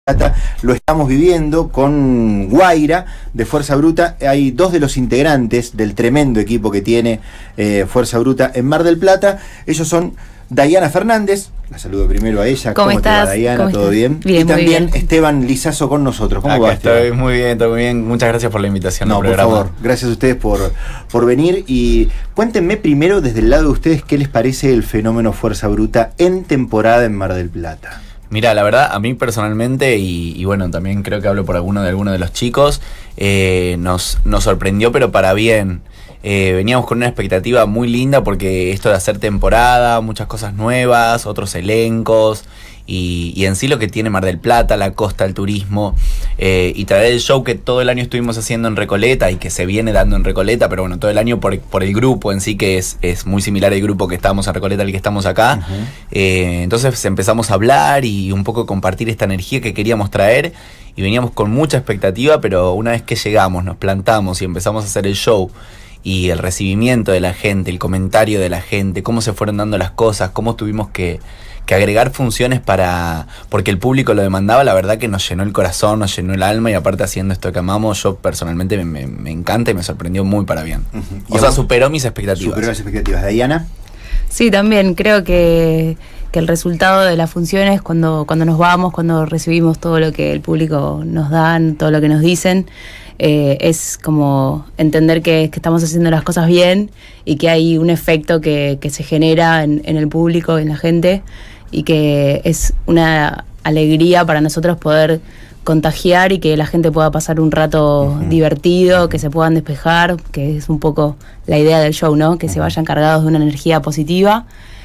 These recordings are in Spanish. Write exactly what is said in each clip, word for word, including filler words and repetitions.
Plata, lo estamos viviendo con Guaira de Fuerza Bruta. Hay dos de los integrantes del tremendo equipo que tiene eh, Fuerza Bruta en Mar del Plata. Ellos son Dayana Fernández, la saludo primero a ella. ¿Cómo, ¿Cómo estás? te va, Dayana? ¿Cómo ¿Todo estás? bien? Bien, y también bien. Esteban Lizazo con nosotros. ¿Cómo Acá va, estoy Esteban? muy bien, todo muy bien. Muchas gracias por la invitación No, al por programa. favor, gracias a ustedes por, por venir. Y cuéntenme primero desde el lado de ustedes qué les parece el fenómeno Fuerza Bruta en temporada en Mar del Plata. Mira, la verdad, a mí personalmente, y, y bueno, también creo que hablo por alguno de algunos de los chicos, eh, nos, nos sorprendió, pero para bien. Eh, veníamos con una expectativa muy linda porque esto de hacer temporada, muchas cosas nuevas, otros elencos, y, y en sí lo que tiene Mar del Plata, la costa, el turismo, eh, y traer el show que todo el año estuvimos haciendo en Recoleta y que se viene dando en Recoleta, pero bueno, todo el año por, por el grupo en sí, que es, es muy similar al grupo que estábamos en Recoleta al que estamos acá. Uh-huh. eh, entonces empezamos a hablar y un poco compartir esta energía que queríamos traer, y veníamos con mucha expectativa, pero una vez que llegamos, nos plantamos y empezamos a hacer el show, y el recibimiento de la gente, el comentario de la gente, cómo se fueron dando las cosas, cómo tuvimos que, que agregar funciones para porque el público lo demandaba, la verdad que nos llenó el corazón, nos llenó el alma, y aparte haciendo esto que amamos, yo personalmente me, me, me encanta y me sorprendió muy para bien. Uh-huh. O sea, superó mis expectativas. Superó las expectativas. ¿Dayana? Sí, también creo que, que el resultado de las funciones, cuando, cuando nos vamos, cuando recibimos todo lo que el público nos dan, todo lo que nos dicen, Eh, es como entender que, que estamos haciendo las cosas bien y que hay un efecto que, que se genera en, en el público, en la gente, y que es una alegría para nosotros poder contagiar y que la gente pueda pasar un rato uh-huh. divertido, que se puedan despejar, que es un poco la idea del show, ¿no? Que uh-huh. se vayan cargados de una energía positiva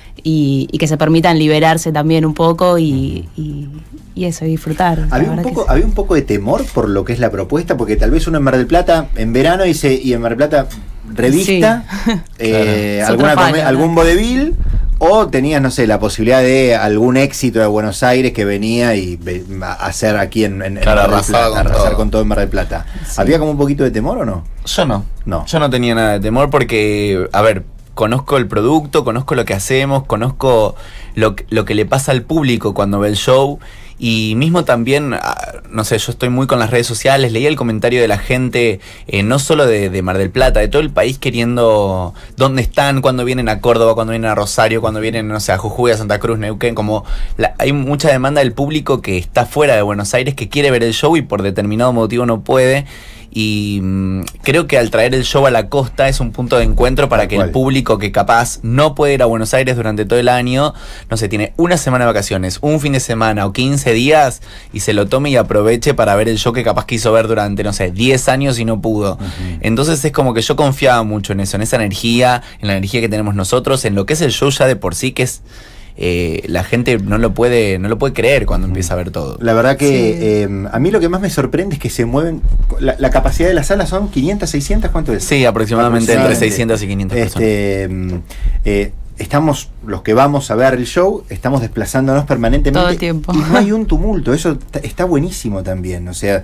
y, y que se permitan liberarse también un poco y, y Y eso, disfrutar. ¿Había un, poco, sí. ¿Había un poco de temor por lo que es la propuesta? Porque tal vez uno en Mar del Plata, en verano, dice, y en Mar del Plata, revista, sí. eh, claro. alguna come, algún vodevil, o tenías, no sé, la posibilidad de algún éxito de Buenos Aires que venía y a hacer aquí en, en, claro, en Mar del Plata, con arrasar todo. con todo en Mar del Plata. Sí. ¿Había como un poquito de temor o no? Yo no. No. Yo no tenía nada de temor porque, a ver, conozco el producto, conozco lo que hacemos, conozco lo, lo que le pasa al público cuando ve el show. Y mismo también, no sé, yo estoy muy con las redes sociales, leía el comentario de la gente, eh, no solo de, de Mar del Plata, de todo el país, queriendo dónde están, cuando vienen a Córdoba, cuando vienen a Rosario, cuando vienen, no sé, a Jujuy, a Santa Cruz, Neuquén, como la, hay mucha demanda del público que está fuera de Buenos Aires, que quiere ver el show y por determinado motivo no puede. Y mmm, creo que al traer el show a la costa es un punto de encuentro para que el público que capaz no puede ir a Buenos Aires durante todo el año, no sé, tiene una semana de vacaciones, un fin de semana o quince días, y se lo tome y aproveche para ver el show que capaz quiso ver durante, no sé, diez años y no pudo. Uh-huh. Entonces es como que yo confiaba mucho en eso, en esa energía, en la energía que tenemos nosotros, en lo que es el show ya de por sí, que es... Eh, la gente no lo puede no lo puede creer cuando empieza a ver todo. La verdad que sí. eh, a mí lo que más me sorprende es que se mueven, la, la capacidad de la sala son quinientas, seiscientas, ¿cuánto es? Sí, aproximadamente, aproximadamente. entre seiscientas y quinientas este, personas. Eh, estamos, los que vamos a ver el show, estamos desplazándonos permanentemente. Todo el tiempo. Y no hay un tumulto, eso está buenísimo también. O sea,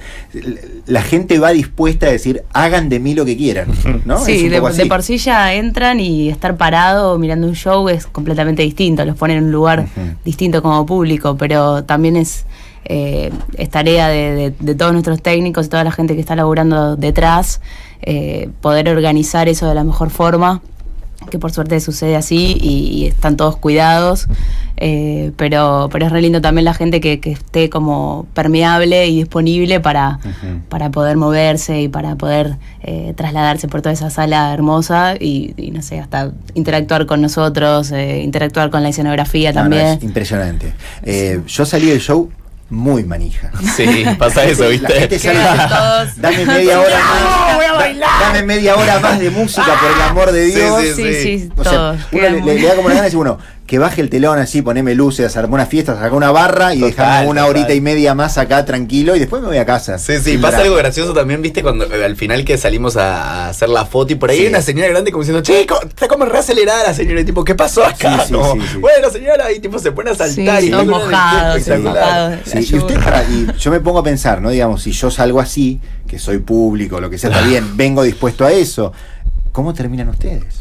la gente va dispuesta a decir, hagan de mí lo que quieran, ¿no? Sí, de, de por sí ya entran y estar parado mirando un show es completamente distinto, los ponen en un lugar uh-huh. distinto como público, pero también es, eh, es tarea de, de, de todos nuestros técnicos y toda la gente que está laburando detrás, eh, poder organizar eso de la mejor forma, que por suerte sucede así y, y están todos cuidados, eh, pero pero es re lindo también la gente que, que esté como permeable y disponible para, uh-huh. para poder moverse y para poder eh, trasladarse por toda esa sala hermosa y, y no sé, hasta interactuar con nosotros, eh, interactuar con la escenografía no, también. No, es impresionante. Eh, sí. Yo salí del show muy manija. Sí, pasa eso, ¿viste? La gente sale, dame media hora más. Voy a bailar. Dame media hora más de música, por el amor de Dios. Sí, sí, sí, sí o sea, uno le, le, le da como la gana de decir, bueno, que baje el telón así, poneme luces, armar una fiesta, sacar una barra y total, dejarme una total. horita y media más acá tranquilo y después me voy a casa. Sí, sí, pasa algo gracioso también, viste, cuando al final que salimos a hacer la foto y por ahí sí. hay una señora grande como diciendo, che, está como re acelerada la señora, y tipo, ¿qué pasó acá? Sí, sí, no. sí, sí. Bueno, señora, y tipo se pone a saltar sí, y todos mojados, mojados. Sí, y usted para, y yo me pongo a pensar, ¿no? Digamos, si yo salgo así, que soy público, lo que sea, está bien, vengo dispuesto a eso, ¿cómo terminan ustedes?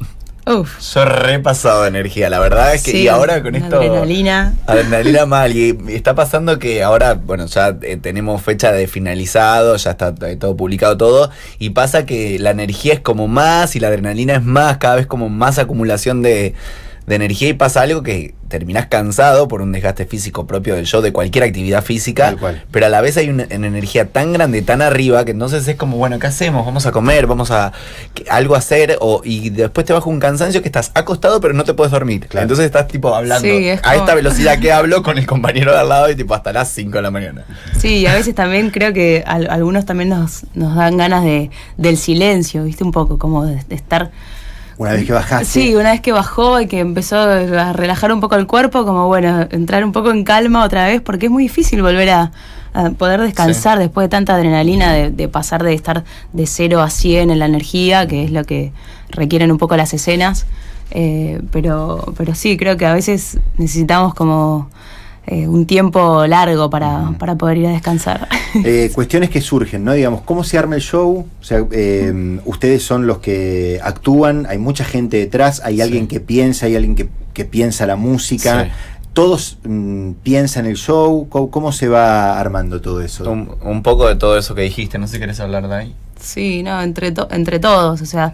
Uf. Yo re pasado de energía, la verdad es que, sí, y ahora con esto... Adrenalina. Adrenalina mal, y está pasando que ahora, bueno, ya eh, tenemos fecha de finalizado, ya está eh, todo publicado todo, y pasa que la energía es como más, y la adrenalina es más, cada vez como más acumulación de... de energía, y pasa algo que terminás cansado por un desgaste físico propio del show, de cualquier actividad física, pero a la vez hay una, una energía tan grande, tan arriba, que entonces es como, bueno, ¿qué hacemos? Vamos a comer, vamos a que, algo a hacer, o, y después te baja un cansancio que estás acostado pero no te puedes dormir. Claro. Entonces estás tipo hablando sí, a como... esta velocidad que hablo con el compañero de al lado y tipo hasta las cinco de la mañana. Sí, y a veces también creo que a, a algunos también nos, nos dan ganas de del silencio, ¿viste? Un poco, como de, de estar... Una vez que bajaste. Sí, una vez que bajó y que empezó a relajar un poco el cuerpo, como bueno, entrar un poco en calma otra vez, porque es muy difícil volver a, a poder descansar, sí, después de tanta adrenalina, de, de pasar de estar de cero a cien en la energía, que es lo que requieren un poco las escenas. Eh, pero, pero sí, creo que a veces necesitamos como... Eh, un tiempo largo para, para poder ir a descansar. Eh, cuestiones que surgen, ¿no? Digamos, ¿cómo se arma el show? O sea, eh, ustedes son los que actúan, hay mucha gente detrás, hay alguien sí. que piensa, hay alguien que, que piensa la música. Sí. ¿Todos mmm, piensan el show? ¿Cómo, ¿Cómo se va armando todo eso? Un, un poco de todo eso que dijiste, no sé si querés hablar de ahí. Sí, no, entre, to entre todos, o sea,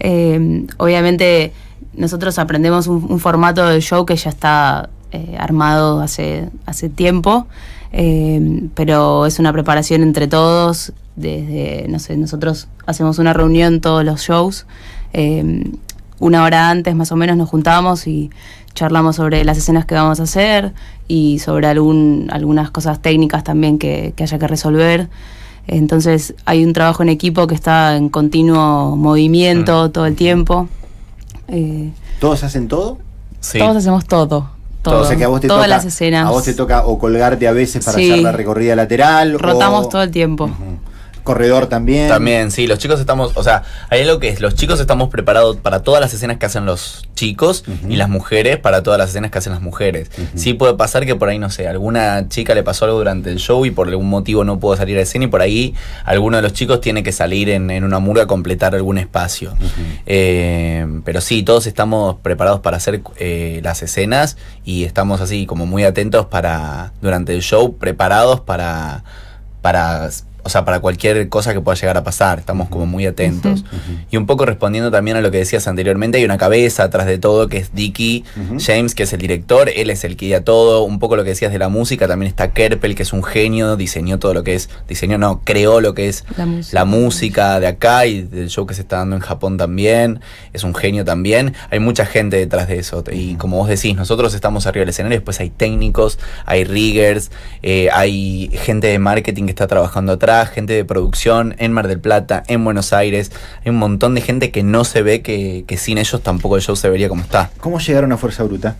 eh, obviamente nosotros aprendemos un, un formato del show que ya está... Eh, armado hace, hace tiempo, eh, pero es una preparación entre todos, desde, no sé, nosotros hacemos una reunión todos los shows, eh, una hora antes más o menos nos juntamos y charlamos sobre las escenas que vamos a hacer y sobre algún, algunas cosas técnicas también que, que haya que resolver. Entonces hay un trabajo en equipo que está en continuo movimiento mm. todo el tiempo. Eh, ¿Todos hacen todo? Sí. Todos hacemos todo. Todo, o sea que a vos te todas toca, las escenas. A vos te toca o colgarte a veces para sí. hacer la recorrida lateral. Rotamos o... todo el tiempo. Uh-huh. Corredor también. También, sí, los chicos estamos, o sea, hay algo que es, los chicos estamos preparados para todas las escenas que hacen los chicos uh-huh. y las mujeres para todas las escenas que hacen las mujeres. Uh-huh. Sí puede pasar que por ahí, no sé, alguna chica le pasó algo durante el show y por algún motivo no pudo salir a escena y por ahí alguno de los chicos tiene que salir en, en una murga a completar algún espacio. Uh-huh. eh, pero sí, todos estamos preparados para hacer eh, las escenas y estamos así como muy atentos para, durante el show, preparados para... para o sea, para cualquier cosa que pueda llegar a pasar, estamos como muy atentos. Uh-huh. Y un poco respondiendo también a lo que decías anteriormente, hay una cabeza atrás de todo que es Dicky uh-huh. James, que es el director, él es el que guía todo. Un poco lo que decías de la música, también está Kerpel, que es un genio, diseñó todo lo que es, diseñó no, creó lo que es la música, la música de acá y del show que se está dando en Japón también, es un genio también. Hay mucha gente detrás de eso, y como vos decís, nosotros estamos arriba del escenario, después hay técnicos, hay riggers, eh, hay gente de marketing que está trabajando atrás, gente de producción en Mar del Plata, en Buenos Aires, hay un montón de gente que no se ve, que, que sin ellos tampoco el show se vería como está. ¿Cómo llegaron a Fuerza Bruta?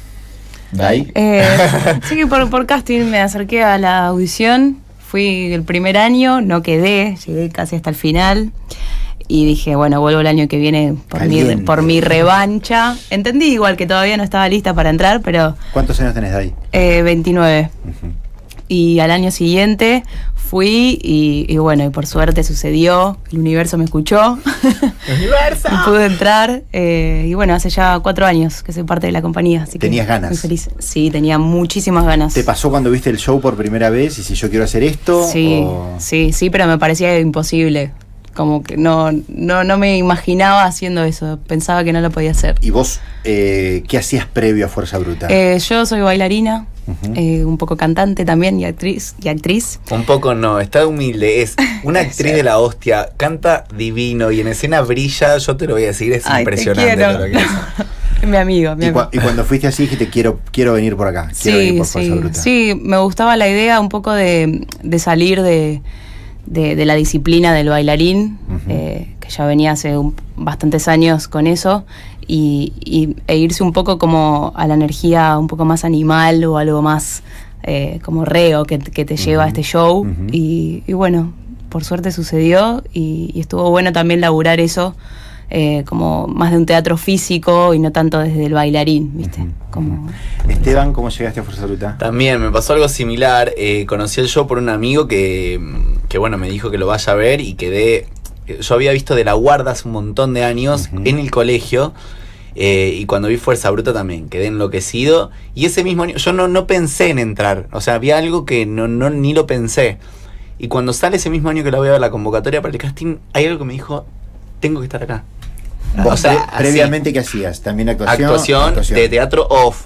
¿De ahí? Eh, sí, que por, por casting me acerqué a la audición, fui el primer año, no quedé, llegué casi hasta el final y dije, bueno, vuelvo el año que viene por, mi, por mi revancha. Entendí igual que todavía no estaba lista para entrar, pero... ¿Cuántos años tenés de ahí? Eh, veintinueve. Uh-huh. Y al año siguiente fui y, y bueno, y por suerte sucedió, el universo me escuchó. ¡Universo! Y pude entrar, eh, y bueno, hace ya cuatro años que soy parte de la compañía. Así ¿Tenías que ganas? Muy feliz. Sí, tenía muchísimas ganas. ¿Te pasó cuando viste el show por primera vez y si yo quiero hacer esto? Sí, o... sí, sí, pero me parecía imposible. Como que no, no, no me imaginaba haciendo eso, pensaba que no lo podía hacer. ¿Y vos eh, qué hacías previo a Fuerza Bruta? Eh, yo soy bailarina. Uh-huh. eh, un poco cantante también y actriz y actriz. Un poco no, está humilde, es una actriz de la hostia, canta divino y en escena brilla, yo te lo voy a decir, es Ay, impresionante lo que es. Mi amigo, mi y, amigo. Cu y cuando fuiste así dijiste quiero, quiero venir por acá, quiero sí, venir por sí, Fuerza Bruta. Sí, me gustaba la idea un poco de, de salir de, de, de la disciplina del bailarín, uh-huh. eh, que ya venía hace un, bastantes años con eso. Y, y, e irse un poco como a la energía un poco más animal o algo más eh, como reo que, que te lleva uh-huh. a este show. Uh-huh. y, y bueno, por suerte sucedió y, y estuvo bueno también laburar eso eh, como más de un teatro físico y no tanto desde el bailarín, ¿viste? Uh-huh. Como... Esteban, ¿cómo llegaste a Fuerza Bruta? También me pasó algo similar, eh, conocí el show por un amigo que, que bueno, me dijo que lo vaya a ver y quedé... Yo había visto De la Guarda hace un montón de años uh-huh. en el colegio Eh, y cuando vi Fuerza Bruta también, quedé enloquecido. Y ese mismo año, yo no, no pensé en entrar. O sea, había algo que no, no ni lo pensé. Y cuando sale ese mismo año que la voy a ver la convocatoria para el casting, hay algo que me dijo, tengo que estar acá. Ah, o sea, pre previamente, ¿qué hacías? ¿También actuación? Actuación, actuación. de teatro off.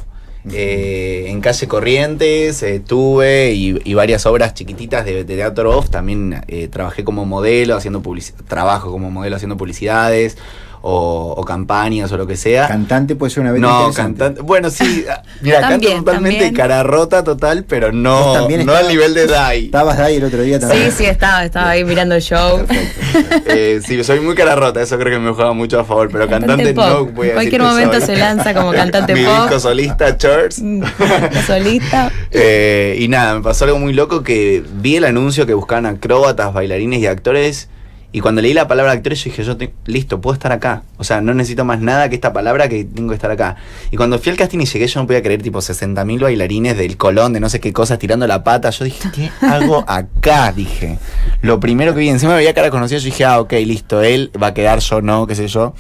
Eh, en Calle Corrientes eh, tuve y, y varias obras chiquititas de, de teatro off. También eh, trabajé como modelo haciendo publici- trabajo como modelo haciendo publicidades o, o campañas o lo que sea. ¿Cantante puede ser una vez? No, cantante. Bueno, sí, mira, canto totalmente también. Cara rota total, pero no, no estaba, al nivel de Dai. ¿Estabas Dai el otro día también? Sí, sí, estaba, estaba ahí mirando el show. eh, sí, soy muy cara rota, eso creo que me juega mucho a favor, pero cantante, cantante no voy a En cualquier momento soy. Se lanza como cantante Mi pop. Mi disco solista, Church. solista. Eh, y nada, me pasó algo muy loco que vi el anuncio que buscaban acróbatas, bailarines y actores. Y cuando leí la palabra actores, yo dije, yo te, listo, puedo estar acá. O sea, no necesito más nada que esta palabra, que tengo que estar acá. Y cuando fui al casting y llegué, yo no podía creer, tipo, sesenta mil bailarines del Colón, de no sé qué cosas, tirando la pata. Yo dije, ¿qué hago acá? Dije. Lo primero que vi, encima me veía cara conocida, yo dije, ah, ok, listo, él va a quedar, yo no, qué sé yo.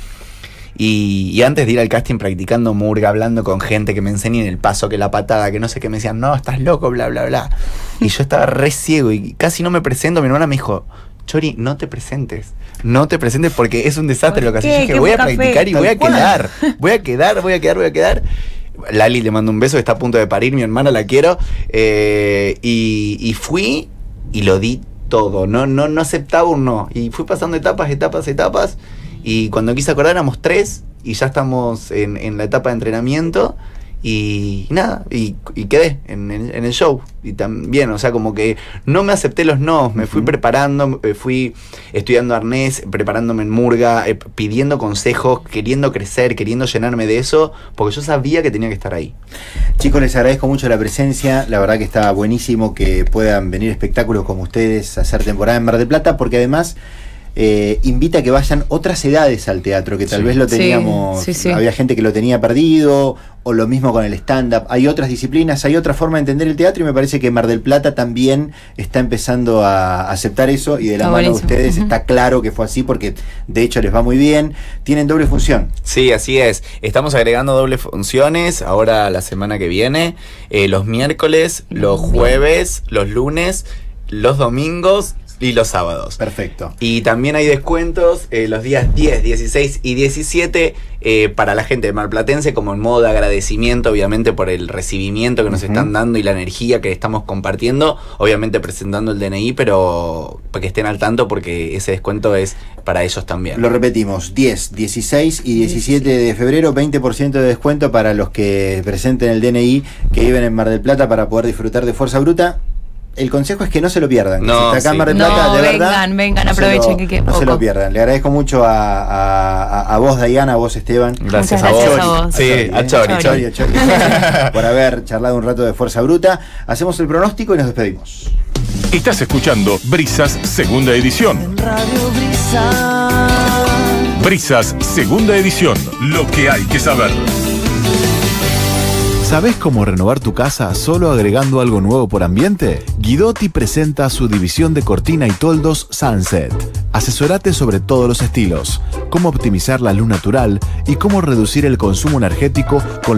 Y, y antes de ir al casting practicando murga, hablando con gente que me enseñen el paso, que la patada, que no sé qué, me decían, no, estás loco, bla, bla, bla. Y yo estaba re ciego y casi no me presento. Mi hermana me dijo, Chori, no te presentes, no te presentes porque es un desastre lo que haces. Yo dije, voy a practicar y voy a quedar, voy a quedar, voy a quedar, voy a quedar. Lali le mando un beso, está a punto de parir, mi hermana, la quiero. Eh, y, y fui y lo di todo, no, no, no aceptaba un no. Y fui pasando etapas, etapas, etapas. Y cuando quise acordar éramos tres y ya estamos en, en la etapa de entrenamiento. Y nada, y, y quedé en, en, en el show. Y también, o sea, como que no me acepté los no, me fui uh-huh. preparando, me fui estudiando arnés, preparándome en murga, eh, pidiendo consejos, queriendo crecer, queriendo llenarme de eso, porque yo sabía que tenía que estar ahí. Chicos, les agradezco mucho la presencia, la verdad que está buenísimo que puedan venir espectáculos como ustedes a hacer temporada en Mar del Plata, porque además... Eh, invita a que vayan otras edades al teatro, que tal sí. vez lo teníamos, sí, sí, sí. había gente que lo tenía perdido, o lo mismo con el stand-up. Hay otras disciplinas, hay otra forma de entender el teatro y me parece que Mar del Plata también está empezando a aceptar eso y de la está mano buenísimo. De ustedes uh-huh. está claro que fue así porque de hecho les va muy bien. Tienen doble función. Sí, así es. Estamos agregando doble funciones ahora la semana que viene, eh, los miércoles, los jueves, los lunes, los domingos y los sábados. Perfecto. Y también hay descuentos eh, los días diez, dieciséis y diecisiete eh, para la gente de marplatense, como en modo de agradecimiento, obviamente, por el recibimiento que nos uh-huh. están dando y la energía que estamos compartiendo. Obviamente presentando el D N I, pero para que estén al tanto porque ese descuento es para ellos también. Lo repetimos, diez, dieciséis y diecisiete de febrero, veinte por ciento de descuento para los que presenten el D N I que viven en Mar del Plata para poder disfrutar de Fuerza Bruta. El consejo es que no se lo pierdan. No, si está acá sí. en Mar del Plata, no, de vengan, verdad. vengan, no aprovechen se lo, que quede No poco. se lo pierdan. Le agradezco mucho a, a, a, a vos, Diana, a vos, Esteban. Gracias, Muchas a vos. Gracias a vos. Sí, a Chori, a Chori, a Chori, por haber charlado un rato de Fuerza Bruta. Hacemos el pronóstico y nos despedimos. Estás escuchando Brisas, segunda edición. En Radio Brisa. Brisas, segunda edición. Lo que hay que saber. ¿Sabés cómo renovar tu casa solo agregando algo nuevo por ambiente? Guidotti presenta su división de cortina y toldos Sunset. Asesorate sobre todos los estilos, cómo optimizar la luz natural y cómo reducir el consumo energético con